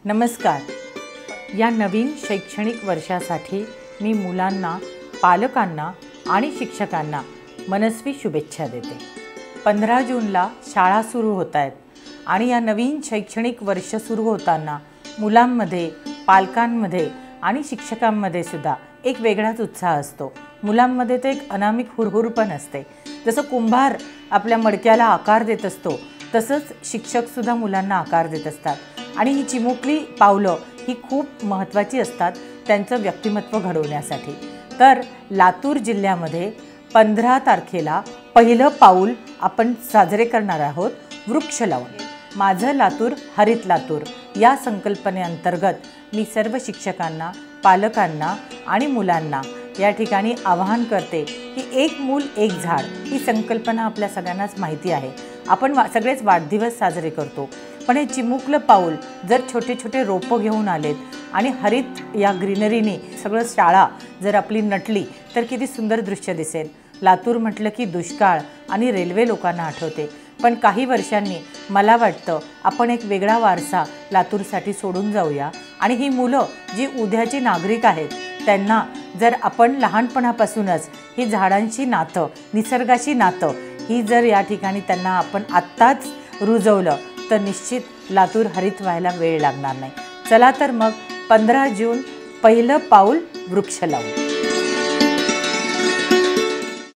नमस्कार। या नवीन शैक्षणिक वर्षासाठी मी मुलांना, पालकांना आणि शिक्षकांना मनस्वी शुभेच्छा देते। 15 जूनला शाळा सुरू होत आहेत आणि या नवीन शैक्षणिक वर्ष सुरू होताना मुलांमध्ये, पालकांमध्ये आणि शिक्षकांमध्ये सुद्धा एक वेगळाच उत्साह असतो। मुलांमध्ये ते एक अनामिक हुरहुर पण असते। जसं कुंभार आपल्या मडक्याला आकार देत असतो तसंच शिक्षक सुद्धा मुलांना आकार देत असतात आणि ही चिमुकली पावलं ही खूप महत्त्वाची असतात त्यांचं व्यक्तिमत्व घडवण्यासाठी। तर लातूर जिल्ह्यामध्ये 15 तारखेला पहिलं पाऊल आपण साजरे करणार आहोत वृक्ष लावून। माझं लातूर हरित लातूर या संकल्पनेअंतर्गत मी सर्व शिक्षकांना, पालकांना आणि मुलांना या ठिकाणी आवाहन करते की एक मूल एक झाड ही संकल्पना आपल्या सगळ्यांनाच माहिती आहे। आपण सगळेच वाढदिवस साजरे करतो, पण हे चिमुकलं पाऊल जर छोटे छोटे रोपं घेऊन आलेत आणि हरित या ग्रीनरीने सगळं शाळा जर आपली नटली तर किती सुंदर दृश्य दिसेल। लातूर म्हटलं की दुष्काळ आणि रेल्वे लोकांना आठवते, पण काही वर्षांनी मला वाटतं आपण एक वेगळा वारसा लातूरसाठी सोडून जाऊया आणि ही मुलं जी उद्याची नागरिक आहेत त्यांना जर आपण लहानपणापासूनच ही झाडांची नातं, निसर्गाची नातं ही जर या ठिकाणी त्यांना आपण आत्ताच रुजवलं तर निश्चित लातूर हरित व्हायला वेळ लागणार नाही। चला तर मग 15 जून पहिलं पाऊल वृक्ष लावू।